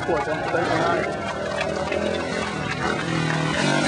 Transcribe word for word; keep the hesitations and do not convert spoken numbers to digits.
ขวดจะได้ง่าย